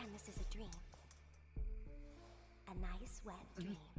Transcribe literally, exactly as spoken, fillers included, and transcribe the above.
pretend this is a dream. A nice wet dream.